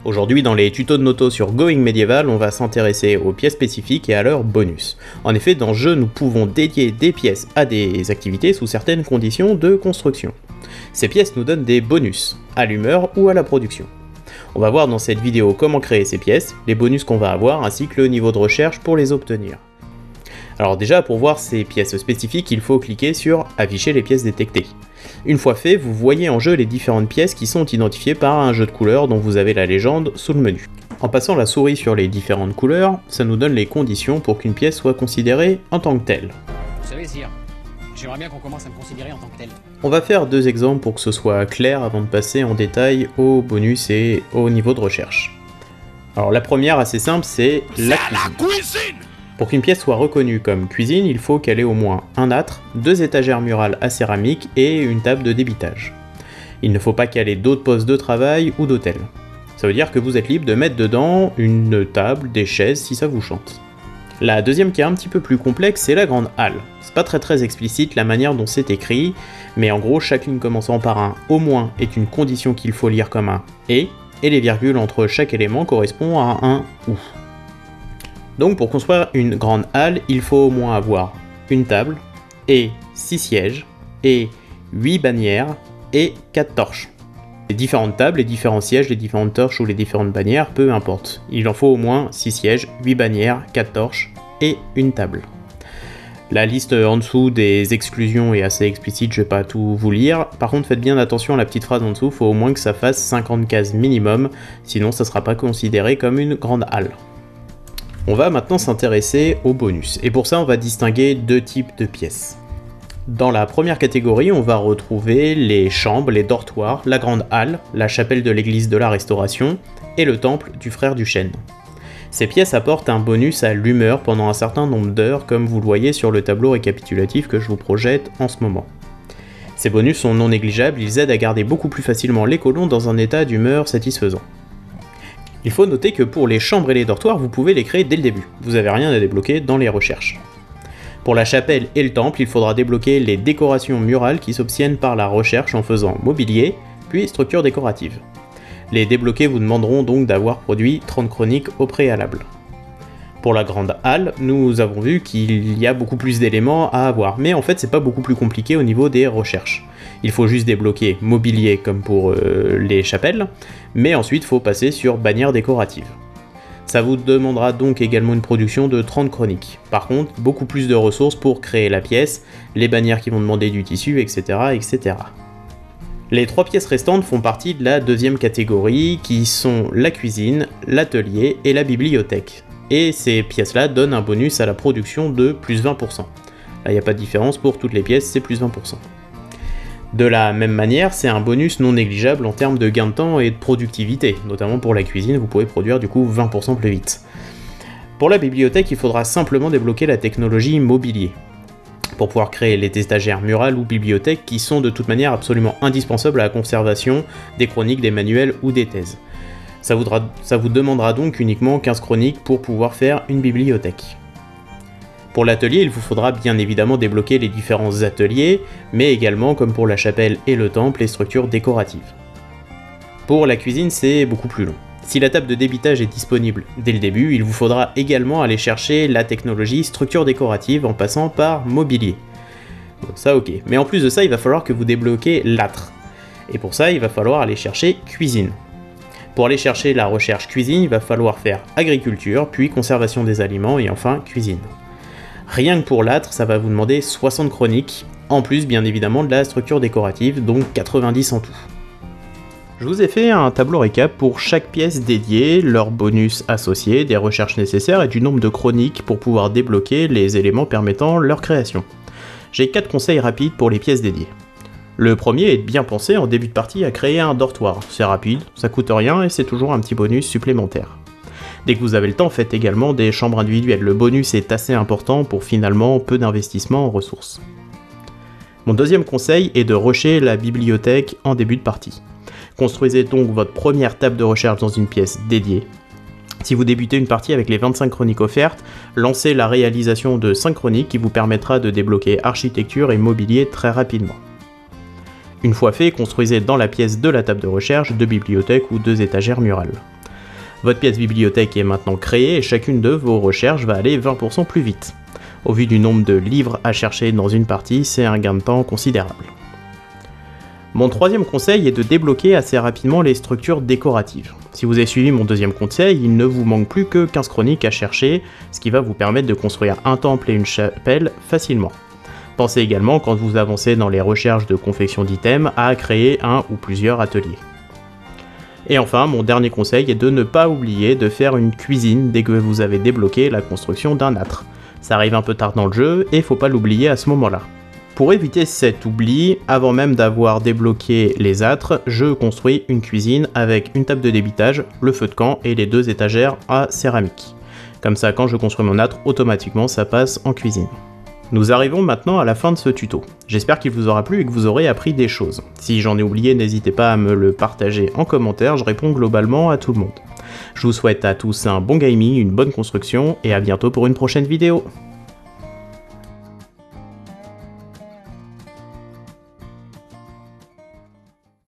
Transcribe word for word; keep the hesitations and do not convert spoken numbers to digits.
Aujourd'hui, dans les tutos de Noto sur Going Medieval, on va s'intéresser aux pièces spécifiques et à leurs bonus. En effet, dans ce jeu, nous pouvons dédier des pièces à des activités sous certaines conditions de construction. Ces pièces nous donnent des bonus, à l'humeur ou à la production. On va voir dans cette vidéo comment créer ces pièces, les bonus qu'on va avoir, ainsi que le niveau de recherche pour les obtenir. Alors déjà, pour voir ces pièces spécifiques, il faut cliquer sur « Afficher les pièces détectées ». Une fois fait, vous voyez en jeu les différentes pièces qui sont identifiées par un jeu de couleurs dont vous avez la légende sous le menu. En passant la souris sur les différentes couleurs, ça nous donne les conditions pour qu'une pièce soit considérée en tant que telle. Vous savez, sire, j'aimerais bien qu'on commence à me considérer en tant que tel. On va faire deux exemples pour que ce soit clair avant de passer en détail aux bonus et au niveau de recherche. Alors la première, assez simple, c'est la cuisine. Pour qu'une pièce soit reconnue comme cuisine, il faut qu'elle ait au moins un âtre, deux étagères murales à céramique et une table de débitage. Il ne faut pas qu'elle ait d'autres postes de travail ou d'hôtel. Ça veut dire que vous êtes libre de mettre dedans une table, des chaises si ça vous chante. La deuxième qui est un petit peu plus complexe, c'est la grande halle. C'est pas très très explicite la manière dont c'est écrit, mais en gros chaque ligne commençant par un au moins est une condition qu'il faut lire comme un et, et les virgules entre chaque élément correspondent à un ou. Donc pour construire une grande halle, il faut au moins avoir une table, et six sièges, et huit bannières, et quatre torches. Les différentes tables, les différents sièges, les différentes torches ou les différentes bannières, peu importe. Il en faut au moins six sièges, huit bannières, quatre torches, et une table. La liste en dessous des exclusions est assez explicite, je vais pas tout vous lire. Par contre, faites bien attention à la petite phrase en dessous, il faut au moins que ça fasse cinquante cases minimum, sinon ça sera pas considéré comme une grande halle. On va maintenant s'intéresser aux bonus, et pour ça on va distinguer deux types de pièces. Dans la première catégorie, on va retrouver les chambres, les dortoirs, la grande halle, la chapelle de l'église de la Restauration, et le temple du frère du chêne. Ces pièces apportent un bonus à l'humeur pendant un certain nombre d'heures, comme vous le voyez sur le tableau récapitulatif que je vous projette en ce moment. Ces bonus sont non négligeables, ils aident à garder beaucoup plus facilement les colons dans un état d'humeur satisfaisant. Il faut noter que pour les chambres et les dortoirs, vous pouvez les créer dès le début, vous n'avez rien à débloquer dans les recherches. Pour la chapelle et le temple, il faudra débloquer les décorations murales qui s'obtiennent par la recherche en faisant mobilier, puis structure décorative. Les débloquer vous demanderont donc d'avoir produit trente chroniques au préalable. Pour la grande halle, nous avons vu qu'il y a beaucoup plus d'éléments à avoir, mais en fait c'est pas beaucoup plus compliqué au niveau des recherches. Il faut juste débloquer mobilier comme pour euh, les chapelles, mais ensuite il faut passer sur bannière décorative. Ça vous demandera donc également une production de trente chroniques. Par contre, beaucoup plus de ressources pour créer la pièce, les bannières qui vont demander du tissu, et cetera et cetera. Les trois pièces restantes font partie de la deuxième catégorie, qui sont la cuisine, l'atelier et la bibliothèque. Et ces pièces-là donnent un bonus à la production de plus vingt pour cent. Là, il n'y a pas de différence, pour toutes les pièces, c'est plus vingt pour cent. De la même manière, c'est un bonus non négligeable en termes de gain de temps et de productivité, notamment pour la cuisine, vous pouvez produire du coup vingt pour cent plus vite. Pour la bibliothèque, il faudra simplement débloquer la technologie mobilier, pour pouvoir créer les étagères murales ou bibliothèques qui sont de toute manière absolument indispensables à la conservation des chroniques, des manuels ou des thèses. Ça vous, ça vous demandera donc uniquement quinze chroniques pour pouvoir faire une bibliothèque. Pour l'atelier, il vous faudra bien évidemment débloquer les différents ateliers, mais également, comme pour la chapelle et le temple, les structures décoratives. Pour la cuisine, c'est beaucoup plus long. Si la table de débitage est disponible dès le début, il vous faudra également aller chercher la technologie structure décorative en passant par mobilier. Bon, ça ok, mais en plus de ça, il va falloir que vous débloquez l'âtre. Et pour ça, il va falloir aller chercher cuisine. Pour aller chercher la recherche cuisine, il va falloir faire agriculture, puis conservation des aliments et enfin cuisine. Rien que pour l'âtre, ça va vous demander soixante chroniques, en plus bien évidemment de la structure décorative, donc quatre-vingt-dix en tout. Je vous ai fait un tableau récap pour chaque pièce dédiée, leurs bonus associés, des recherches nécessaires et du nombre de chroniques pour pouvoir débloquer les éléments permettant leur création. J'ai quatre conseils rapides pour les pièces dédiées. Le premier est de bien penser en début de partie à créer un dortoir. C'est rapide, ça coûte rien et c'est toujours un petit bonus supplémentaire. Dès que vous avez le temps, faites également des chambres individuelles. Le bonus est assez important pour finalement peu d'investissement en ressources. Mon deuxième conseil est de rusher la bibliothèque en début de partie. Construisez donc votre première table de recherche dans une pièce dédiée. Si vous débutez une partie avec les vingt-cinq chroniques offertes, lancez la réalisation de cinq chroniques qui vous permettra de débloquer architecture et mobilier très rapidement. Une fois fait, construisez dans la pièce de la table de recherche deux bibliothèques ou deux étagères murales. Votre pièce bibliothèque est maintenant créée et chacune de vos recherches va aller vingt pour cent plus vite. Au vu du nombre de livres à chercher dans une partie, c'est un gain de temps considérable. Mon troisième conseil est de débloquer assez rapidement les structures décoratives. Si vous avez suivi mon deuxième conseil, il ne vous manque plus que quinze chroniques à chercher, ce qui va vous permettre de construire un temple et une chapelle facilement. Pensez également, quand vous avancez dans les recherches de confection d'items, à créer un ou plusieurs ateliers. Et enfin, mon dernier conseil est de ne pas oublier de faire une cuisine dès que vous avez débloqué la construction d'un âtre. Ça arrive un peu tard dans le jeu et faut pas l'oublier à ce moment-là. Pour éviter cet oubli, avant même d'avoir débloqué les âtres, je construis une cuisine avec une table de débitage, le feu de camp et les deux étagères à céramique. Comme ça, quand je construis mon âtre, automatiquement ça passe en cuisine. Nous arrivons maintenant à la fin de ce tuto. J'espère qu'il vous aura plu et que vous aurez appris des choses. Si j'en ai oublié, n'hésitez pas à me le partager en commentaire, je réponds globalement à tout le monde. Je vous souhaite à tous un bon gaming, une bonne construction et à bientôt pour une prochaine vidéo.